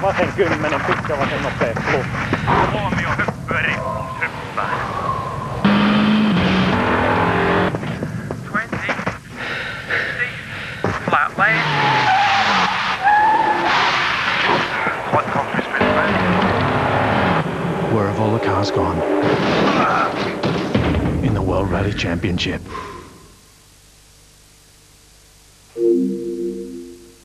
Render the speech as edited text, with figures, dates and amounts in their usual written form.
vasen 10, pitkä vasen nopea plus. Huomio, hyppyöri, hyppää. 20, 50, flat lane. What country's been ready? Where have all the cars gone? In the World Rally Championship.